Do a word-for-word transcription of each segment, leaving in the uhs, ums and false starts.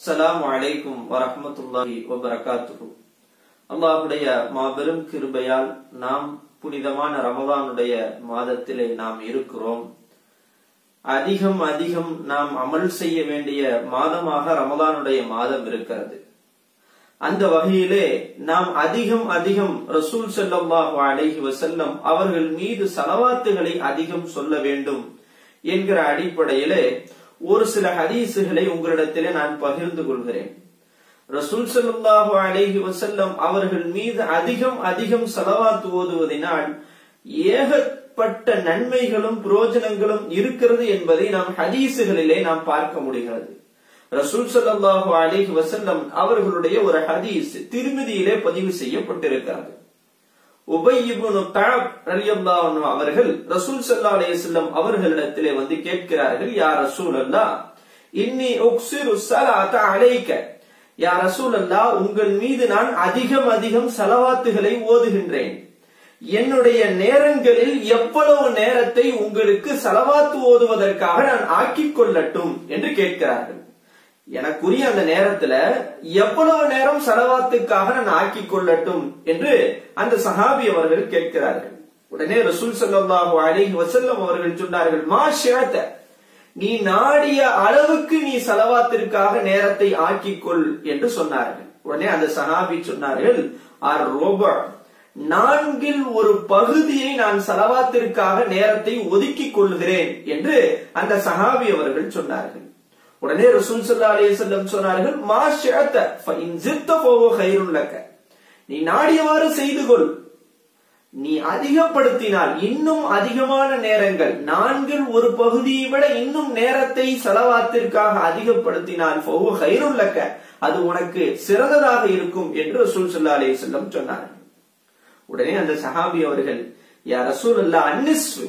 அஸ்ஸலாமு அலைக்கும் வரஹ்மத்துல்லாஹி வபரகாத்துஹு. அல்லாஹ்வுடைய மாபெரும் கிருபையால் நாம் புனிதமான ரமலானுடைய மாதத்திலே நாம் இருக்கிறோம். அதிகம் அதிகம் நாம் அமல் செய்ய வேண்டிய மாதமாக ரமலானுடைய மாதம் இருக்கிறது. அந்த வகையிலே நாம் அதிகம் அதிகம் ரசூல் ஸல்லல்லாஹு அலைஹி வஸல்லம் அவர்கள் மீது ஸலவாத்துகளை அதிகம் சொல்ல வேண்டும் என்கிற அடிப்படையிலே ஒரு சில ஹதீசுகளை உங்களிடத்திலே நான் பகிர்ந்து கொள்கிறேன். ரசூல் ஸல்லல்லாஹு அலைஹி வஸல்லம் அவர்கள் மீது அதிகம் அதிகம் ஸலவாத் ஓதுவதனால் ஏகப்பட்ட நன்மைகளும் பிரயோஜனங்களும் இருக்கிறது என்பதை நாம் ஹதீசுகளிலே நாம் பார்க்க முடிகிறது. ரசூல் ஸல்லல்லாஹு அலைஹி வஸல்லம் அவர்களுடைய ஒரு ஹதீஸ் திர்மிதியிலே பதிவு செய்யப்பட்டிருக்கிறது. உபை இப்னு கஅப் ரலியல்லாஹு அன்ஹு அவர்கள் ரசூல் ஸல்லல்லாஹு அலைஹி வஸல்லம் அவர்களிடத்திலே வந்து கேட்கிறார்கள், யா ரசூலல்லாஹ் இன்னி உக்ஸிரு ஸலாத அலைக, யா ரசூலல்லாஹ் உங்கள் மீது நான் அதிகம் அதிகம் ஸலவாத்துகளை ஓதுகின்றேன். என்னுடைய நேரங்களில் எவ்வளவு நேரத்தை உங்களுக்கு ஸலவாத்து ஓதுவதற்காக நான் ஆக்கிக் கொள்ளட்டும் என்று கேட்கிறார்கள். எனக்குரிய அந்த நேரத்துல எவ்வளவு நேரம் ஸலவாத்துக்காக நான் ஆக்கிக் கொள்ளட்டும் என்று அந்த சஹாபி அவர்கள் கேட்கிறார்கள். உடனே ரசூல் ஸல்லல்லாஹு அலைஹி வஸல்லம் அவர்கள் சொன்னார்கள், மா ஷிஅத, நீ நாடிய அளவுக்கு நீ ஸலவாத்திற்காக நேரத்தை ஆக்கிக் கொள் என்று சொன்னார்கள். உடனே அந்த சஹாபி சொன்னார்கள், அர் ருபா, நான்கில் ஒரு பகுதியை நான் ஸலவாத்திற்காக நேரத்தை ஒதுக்கிக் கொள்கிறேன் என்று அந்த சஹாபி அவர்கள் சொன்னார்கள். உடனே ரசூல் ஸல்லல்லாஹு அலைஹி வஸல்லம் சொன்னார்கள், மா ஷிஅத ஃபஇன் ஜித்த ஃபஹுவ கைருல் லக, நீ நாடியவாறு செய்து கொள். நீ அதிகப்படுத்தினால் இன்னும் அதிகமான நேரங்கள், நான்கில் ஒரு பகுதியை விட இன்னும் நேரத்தை ஸலவாத்திற்காக அதிகப்படுத்தினால் ஃபஹுவ கைருல் லக, அது உனக்கு சிறந்ததாக இருக்கும் என்று ரசூல் ஸல்லல்லாஹு அலைஹி வஸல்லம் சொன்னார்கள். உடனே அந்த சஹாபி அவர்கள், யா ரசூலல்லாஹ் அன்னிஸ்ஃபு,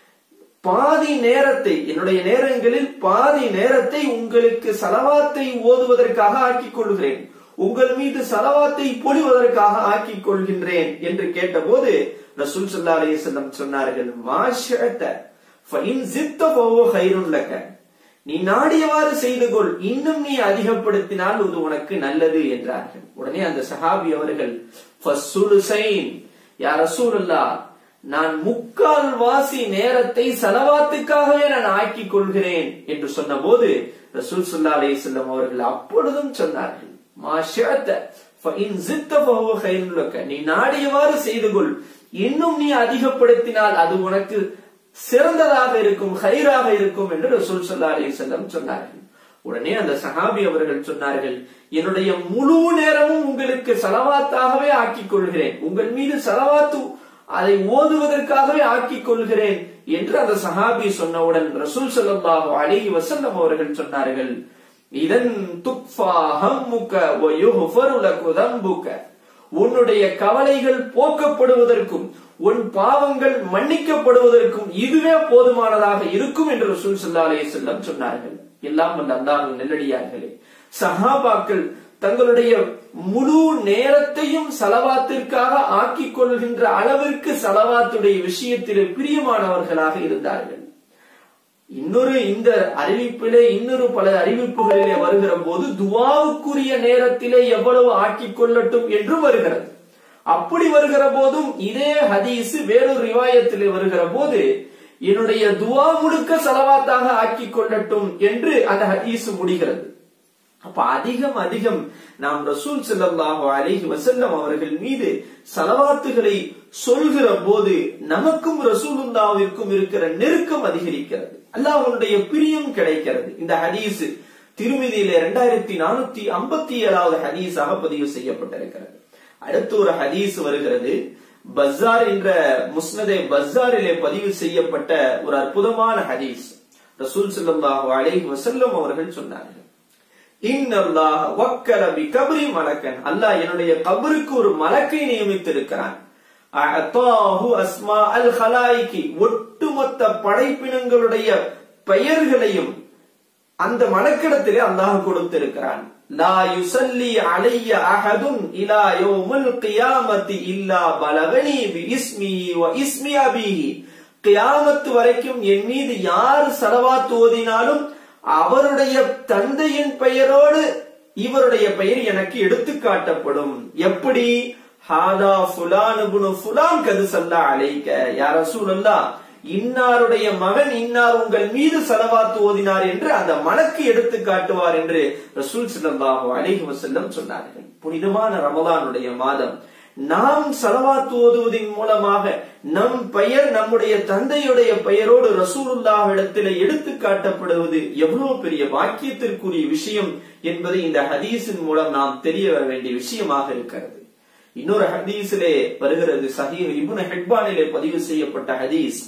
பாதி நேரத்தை, என்னுடைய நேரங்களில் பாதி நேரத்தை உங்களுக்கு ஸலவாத்தை ஓதுவதற்காக ஆக்கிக் கொள்கிறேன், உங்கள் மீது ஸலவாத்தை பொழிவதற்காக ஆக்கிக் கொள்கின்றேன் என்று கேட்டபோது ரசூல் ஸல்லல்லாஹு அலைஹி வஸல்லம் சொன்னார்கள், மா ஷிஅத ஃபஇன் ஜித்த ஃபஹுவ கைருல் லக, நீ நாடியவாறு செய்து கொள், இன்னும் நீ அதிகப்படுத்தினால் அது உனக்கு நல்லது என்றார்கள். உடனே அந்த சஹாபி அவர்கள், ஃபஸ்ஸுலுஸைன், யா ரசூலல்லாஹ் நான் முக்கால் வாசி நேரத்தை ஸலவாத்துக்காகவே நான் ஆக்கிக் கொள்கிறேன் என்று சொன்ன போது ரசூல் ஸல்லல்லாஹு அலைஹி வஸல்லம் அவர்கள் அப்பொழுதும் சொன்னார்கள், மா ஷிஅத ஃபஇன் ஜித்த ஃபஹுவ கைருல் லக, நீ நாடியவாறு செய்து கொள், இன்னும் நீ அதிகப்படுத்தினால் அது உனக்கு சிறந்ததாக இருக்கும், கைராக இருக்கும் என்று ரசூல் ஸல்லல்லாஹு அலைஹி வஸல்லம் சொன்னார்கள். உடனே அந்த சஹாபி அவர்கள் சொன்னார்கள், என்னுடைய முழு நேரமும் உங்களுக்கு ஸலவாத்தாகவே ஆக்கிக் கொள்கிறேன், உங்கள் மீது ஸலவாத்து அதை ஓதுவதற்காகவே ஆக்கிக் கொள்கிறேன் என்று அந்த சஹாபி சொன்னவுடன் ரசூல் ஸல்லல்லாஹு அலைஹி வஸல்லம் அவர்கள் சொன்னார்கள், இதன் துக்ஃபா ஹம்முக வ யுஃபரு லகு தம்புக, உன்னுடைய கவலைகள் போக்கப்படுவதற்கும் உன் பாவங்கள் மன்னிக்கப்படுவதற்கும் இதுவே போதுமானதாக இருக்கும் என்று ரசூல் ஸல்லல்லாஹு அலைஹி வஸல்லம் சொன்னார்கள். எல்லாம் வல்ல அல்லாஹ்வின் நல்லடியார்களே, சஹாபாக்கள் தங்களுடைய முழு நேரத்தையும் ஸலவாத்திற்காக ஆக்கிக் கொள்கின்ற அளவிற்கு ஸலவாத்துடைய விஷயத்திலே பிரியமானவர்களாக இருந்தார்கள். இன்னொரு இந்த அறிவிப்பிலே இன்னொரு பல அறிவிப்புகளிலே வருகிற போது துஆவுக்குரிய நேரத்திலே எவ்வளவு ஆக்கிக் கொள்ளட்டும் என்று வருகிறது. அப்படி வருகிற போதும் இதே ஹதீஸ் வேறொரு ரிவாயத்திலே வருகிற போது என்னுடைய துஆ முழுக்க ஸலவாத்தாக ஆக்கிக் கொள்ளட்டும் என்று அந்த ஹதீஸ் முடிகிறது. அப்ப அதிகம் அதிகம் நாம் ரசூல் ஸல்லல்லாஹு அலைஹி வஸல்லம் அவர்கள் மீது ஸலவாத்துகளை சொல்கிற போது நமக்கும் ரசூலுல்லாஹ்விற்கும் இருக்கிற நெருக்கம் அதிகரிக்கிறது, அல்லாஹ்வுடைய பிரியம் கிடைக்கிறது. இந்த ஹதீஸ் திருமிதியிலே இரண்டாயிரத்தி நானூத்தி ஐம்பத்தி ஏழாவது ஹதீஸாக பதிவு செய்யப்பட்டிருக்கிறது. அடுத்து ஒரு ஹதீஸ் வருகிறது, பஸார் என்ற முஸ்னதே பஸாரிலே பதிவு செய்யப்பட்ட ஒரு அற்புதமான ஹதீஸ். ரசூல் ஸல்லல்லாஹு அலைஹி வஸல்லம் அவர்கள் சொன்னார்கள், இன்னல்லாஹ வக்கல பிகப்ரி மலக்கன், அல்லாஹ் என்னுடைய கபருக்கு ஒரு மலக்கை நியமித்திருக்கிறான். அஅதாஹு அஸ்மாஅல் ஹலாயிகி, ஒட்டுமொத்த படைப்பினங்களுடைய பெயர்களையும் அந்த மலக்கிடத்திலே அல்லாஹ் கொடுத்திருக்கிறான். லா யுஸல்லி அலைய அஹதுன் இலா யௌமில் கியாமத்தி இல்லா பலகனி பிஇஸ்மி வ இஸ்மி அபீஹி, கியாமத் வரைக்கும் என் மீது யார் ஸலவாத் ஓதினாலும் அவருடைய தந்தையின் பெயரோடு இவருடைய பெயர் எனக்கு எடுத்து காட்டப்படும். எப்படி? ஹாதா ஃபுலான் இப்னு ஃபுலான் கது ஸல்லா அலைக யா ரசூலல்லாஹ், இன்னாருடைய மகன் இன்னார் உங்கள் மீது ஸலவாத் ஓதினார் என்று அந்த மலக்கு எடுத்து காட்டுவார் என்று ரசூல் ஸல்லல்லாஹு அலைஹி வஸல்லம் சொன்னார்கள். புனிதமான ரமலானுடைய மாதம் நாம் ஸலவாத் ஓதுவதின் மூலமாக நம் பெயர் நம்முடைய தந்தையுடைய பெயரோடு ரசூலுல்லாஹ்விடத்திலே எடுத்து காட்டப்படுவது எவ்வளவு பெரிய பாக்கியத்திற்குரிய விஷயம் என்பதை இந்த ஹதீஸின் மூலம் நாம் தெரிய வர வேண்டிய விஷயமாக இருக்கிறது. இன்னொரு ஹதீஸிலே வருகிறது, சஹீஹ் இப்னு ஹிப்பானிலே பதிவு செய்யப்பட்ட ஹதீஸ்.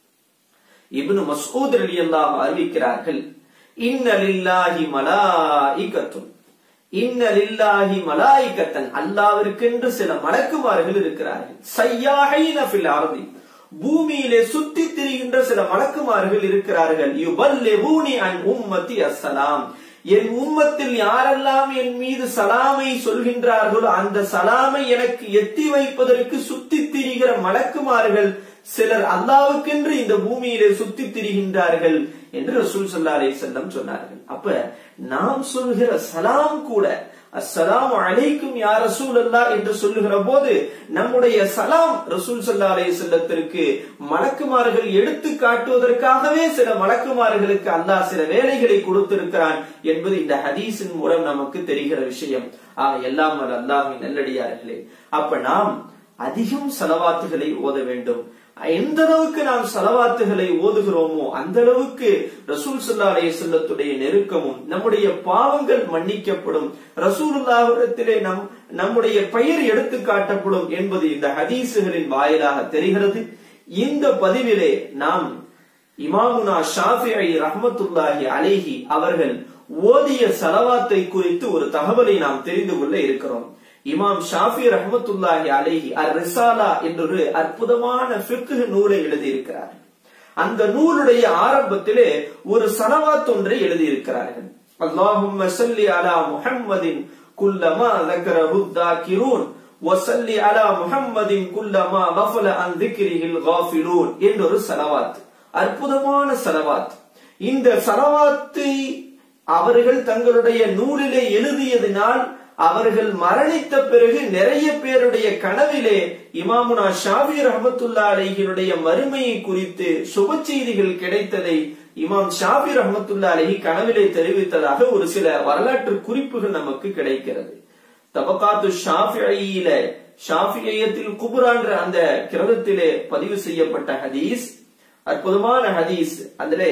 இப்னு மஸ்ஊத் ரலியல்லாஹு அறிவிக்கிறார்கள், இன்ன லில்லாஹி மலாயிகத்துன், இன்ன லில்லாஹி மலாயிகத்தன், அல்லாஹ்விற்கென்று சில மலக்குமார்கள் இருக்கிறார்கள். சய்யாஹீன ஃபில் அர்தி, பூமியிலே சுத்தி திரிகின்ற சில மலக்குமார்கள் இருக்கிறார்கள். யுபல்லிகுனி அன் உம்மத்தி அஸ்ஸலாம், என் உம்மத்தில் யாரெல்லாம் என் மீது சலாமை சொல்கின்றார்களோ அந்த சலாமை எனக்கு எத்தி வைப்பதற்கு சுத்தி திரிகிற மலக்குமார்கள் சிலர் அல்லாஹ்வுக்கென்று இந்த பூமியிலே சுத்தி திரிகின்றார்கள் என்று ரசூல் ஸல்லல்லாஹு அலைஹி வஸல்லம் சொன்னார்கள். அப்ப நாம் சொல்கிற சலாம் கூட அஸ்ஸலாமு அலைக்கும் யா ரசூலல்லாஹ் என்று சொல்லுகிற போது நம்முடைய சலாம் ரசூல் ஸல்லல்லாஹு அலைஹி வஸல்லத்திற்கு மலக்குமார்கள் எடுத்து காட்டுவதற்காகவே சில மலக்குமார்களுக்கு அல்லாஹ் சில வேலைகளை கொடுத்திருக்கிறான் என்பது இந்த ஹதீஸின் மூலம் நமக்கு தெரிகிற விஷயம். ஆக எல்லாம் அல்லாஹ்வின் நல்லடியார்களே, அப்ப நாம் அதிகம் ஸலவாத்துகளை ஓத வேண்டும். எந்த அளவுக்கு நாம் ஸலவாத்துகளை ஓதுகிறோமோ அந்த அளவுக்கு ரசூல் ஸல்லல்லாஹு அலைஹி வஸல்லத்துடைய நெருக்கமும் நம்முடைய பாவங்கள் மன்னிக்கப்படும், ரசூலுல்லாஹ்விடத்திலே நம் நம்முடைய பெயர் எடுத்து காட்டப்படும் என்பது இந்த ஹதீஸுகளின் வாயிலாக தெரிகிறது. இந்த பதிவிலே நாம் இமாமுனா ஷாஃபிஈ ரஹ்மத்துல்லாஹி அலைஹி அவர்கள் ஓதிய ஸலவாத்தை குறித்து ஒரு தகவலை நாம் தெரிந்து கொள்ள இருக்கிறோம். இமாம் ஷாஃபி ரஹ்மத்துல்லாஹி அலைஹி அர்-ரிசாலா என்ற அற்புதமான ஃபிக்ஹ் நூலை எழுதியிருக்கிறார். அந்த நூலுடைய ஆரம்பத்திலே ஒரு ஸலவாத் ஒன்றை எழுதியிருக்கிறார்கள். அல்லாஹும்ம ஸல்லி அலா முஹம்மதின் குல்லமா ذكرஹு الذاكرون வஸல்லி அலா முஹம்மதின் குல்லமா غفل عن ذكره الغافلون என்ற ஒரு ஸலவாத், அற்புதமான ஸலவாத். இந்த ஸலவாத்தை அவர்கள் தங்களுடைய நூலிலே எழுதியதினால் அவர்கள் மரணித்த பிறகு நிறைய பேருடைய கனவிலே இமாமுனா ஷாஃபி ரஹ்மத்துல்லாஹி அலைஹினுடைய மறுமையை குறித்து சுப செய்திகள் கிடைத்ததை இமாம் ஷாஃபி ரஹ்மத்துல்லாஹி அலைஹி கனவிலே தெரிவித்ததாக ஒரு சில வரலாற்று குறிப்புகள் நமக்கு கிடைக்கிறது. தபகாத்து ஷாஃபிஈயில ஷாஃபிஈயத்தில் குப்ரா என்ற அந்த கிரந்தத்திலே பதிவு செய்யப்பட்ட ஹதீஸ், அற்புதமான ஹதீஸ். அதிலே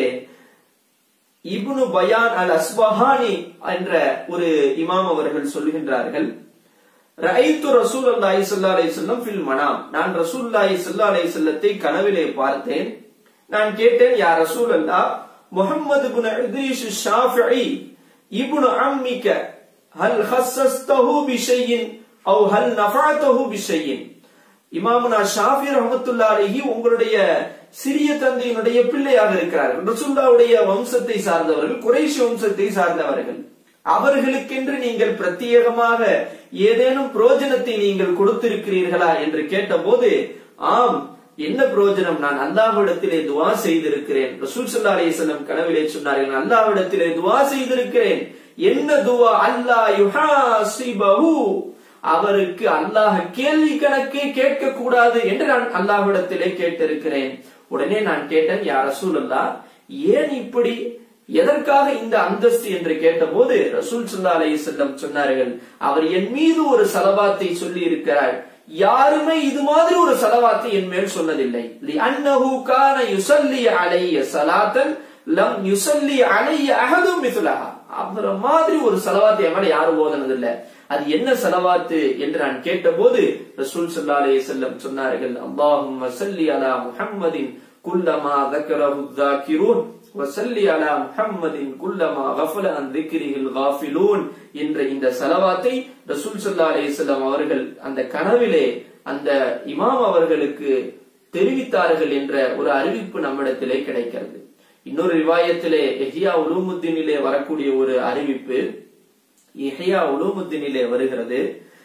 இப்னு பயான் அல் அஸ்பஹானி என்ற ஒரு இமாம் அவர்கள் சொல்கின்றார்கள், ரஐத்து ரசூலுல்லாஹி ஸல்லல்லாஹு அலைஹி வஸல்லம் ஃபில் மனாம், நான் ரசூலுல்லாஹி ஸல்லல்லாஹு அலைஹி வஸல்லத்தை கனவிலே பார்த்தேன். நான் கேட்டேன், யா ரசூலல்லாஹ், முஹம்மது இப்னு இத்ரீஸ் ஷாஃபிஈ இப்னு அம்மிக ஹல் ஹஸ்ஸஸ்தஹு பிஷையின் அவ் ஹல் நஃபஅதஹு பிஷையின், இமாமுனா ஷாஃபி ரஹ்மத்துல்லாஹி அலைஹி உங்களுடைய சிறிய தந்தையினுடைய பிள்ளையாக இருக்கிறார்கள், ரசூலுல்லாஹ்வுடைய வம்சத்தை சார்ந்தவர்கள், குறைஷ் வம்சத்தை சார்ந்தவர்கள். அவர்களுக்கென்று நீங்கள் பிரத்யேகமாக ஏதேனும் புரோஜனத்தை நீங்கள் கொடுத்திருக்கிறீர்களா என்று கேட்டபோது, ஆம், என்ன புரோஜனம், நான் அல்லாஹ்விடத்திலே துஆ செய்திருக்கிறேன். ரசூல் ஸல்லல்லாஹு அலைஹி வஸல்லம் கனவிலே சொன்னார்கள், நான் அல்லாஹ்விடத்திலே துஆ செய்திருக்கிறேன். என்ன துஆ? அல்லாஹ் யுஹாஸிபஹு, அவருக்கு அல்லாஹ் கேள்வி கணக்கே கேட்க கூடாது என்று நான் அல்லாஹ்விடத்திலே கேட்டிருக்கிறேன். உடனே நான் கேட்டேன், யா ரசூலல்லாஹ், ஏன் இப்படி, எதற்காக இந்த அந்தஸ்து என்று கேட்டபோது ரசூல் ஸல்லல்லாஹு அலைஹி வஸல்லம் சொன்னார்கள், அவர் என் மீது ஒரு ஸலவாத்தை சொல்லி இருக்கிறார், யாருமே இது மாதிரி ஒரு ஸலவாத்தை என் மேல் சொன்னதில்லை. லிஅன்னஹு கான யுஸல்லி அலைய ஸலாத்தன் லம் யுஸல்லி அலைய அஹதும் மிஸ்லஹா, அவர மாதிரி ஒரு ஸலவாத்தை என் மேல யாரும் ஓதுனதில்லை. அது என்ன ஸலவாத்து என்று நான் கேட்டபோது ரசூல் ஸல்லல்லாஹு அலைஹி வஸல்லம் சொன்னார்கள், அல்லாஹும்ம ஸல்லி அலா முஹம்மதின் குல்லமா ذكرஹு الذاكرون வஸல்லி அலா முஹம்மதின் குல்லமா غفل عن ذكره الغافلون என்ற இந்த ஸலவாத்தை ரசூல் ஸல்லல்லாஹு அலைஹி வஸல்லம் அவர்கள் அந்த கனவிலே அந்த இமாம் அவர்களுக்கு தெரிவித்தார்கள் என்ற ஒரு அறிவிப்பு நம்மிடத்திலே கிடைக்கிறது. இன்னொரு ரிவாயத்திலே இஹ்யா உலூமுத்தீனிலே வரக்கூடிய ஒரு அறிவிப்பு, இஹ்யா உலூமுத்தீனிலே வருகிறது.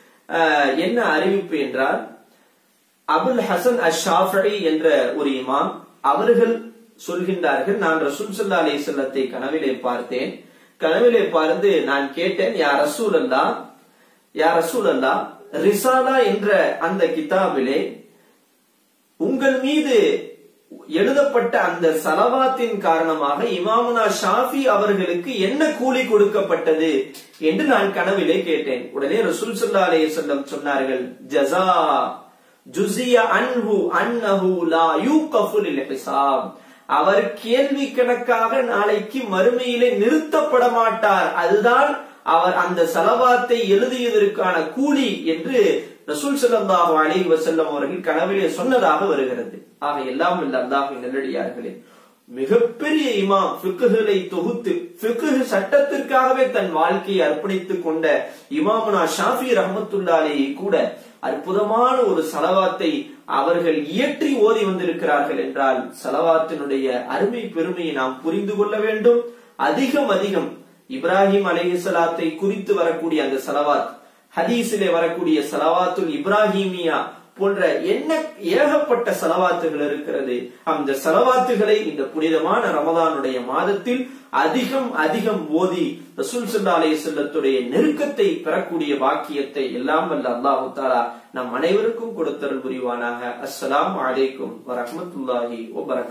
என்ன அறிவிப்பு என்றால், அபுல் ஹசன் அஷ்-ஷாஃபிஈ என்ற ஒரு இமாம் அவர்கள் சொல்கின்றார்கள், நான் ரசூல் ஸல்லல்லாஹு அலைஹி வஸல்லத்தை கனவிலே பார்த்தேன். கனவிலே பார்த்து நான் கேட்டேன், யா ரசூலல்லாஹ், யா ரசூலல்லாஹ், ரிசாலா என்ற அந்த கிதாபிலே உங்கள் மீது எழுதப்பட்ட அந்த சலவாத்தின் காரணமாக இமாமுனா ஷாஃபி அவர்களுக்கு என்ன கூலி கொடுக்கப்பட்டது என்று நான் கனவிலே கேட்டேன். உடனே ரசூல் ஸல்லல்லாஹு அலைஹி வஸல்லம் சொன்னார்கள், ஜஸா ஜுஸிய அன்ஹு அன்னஹு லா யூகஃபு லில் ஹிசாப். அவர் கேள்வி கணக்காக நாளைக்கு மறுமையிலே நிறுத்தப்பட மாட்டார், அதுதான் அவர் அந்த சலவாத்தை எழுதியதற்கான கூலி என்று ரசூல் ஸல்லல்லாஹு அலைஹி வஸல்லம் அவர்கள் கனவிலே சொன்னதாக வருகிறது. ஆக எல்லாம் இல்ல அல்லாஹ்வின் நல்லடியார்களே, மிகப்பெரிய இமாம், ஃபிக்ஹ்களை தொகுத்து ஃபிக்ஹ் சட்டத்திற்காகவே தன் வாழ்க்கையை அர்ப்பணித்துக் கொண்ட இமாமுனா ஷாஃபி ரஹ்மத்துல்லாஹி அலைஹி கூட அற்புதமான ஒரு சலவாத்தை அவர்கள் இயற்றி ஓதி வந்திருக்கிறார்கள் என்றால் சலவாத்தினுடைய அருமை பெருமையை நாம் புரிந்து கொள்ள வேண்டும். அதிகம் அதிகம் இப்ராஹிம் அலைஹிஸ்ஸலாத்தை குறித்து வரக்கூடிய அந்த சலவாத், ஹதீஸிலே வரக்கூடிய சலவாத்துல் இப்ராஹிமியா போன்ற என்ன ஏகப்பட்ட சலவாத்துகள் இருக்கிறது. அந்த சலவாத்துகளை இந்த புனிதமான ரமதானுடைய மாதத்தில் அதிகம் அதிகம் ஓதி ரசூல் ஸல்லல்லாஹு அலைஹி வஸல்லத்துடைய நெருக்கத்தை பெறக்கூடிய பாக்கியத்தை எல்லாம் வல்ல அல்லாஹ் தஆலா நம் அனைவருக்கும் கொடுத்தருள் புரிவானாக. அஸ்ஸலாமு அலைக்கும் வரஹ்மத்துல்லாஹி வபரகாத்துஹு.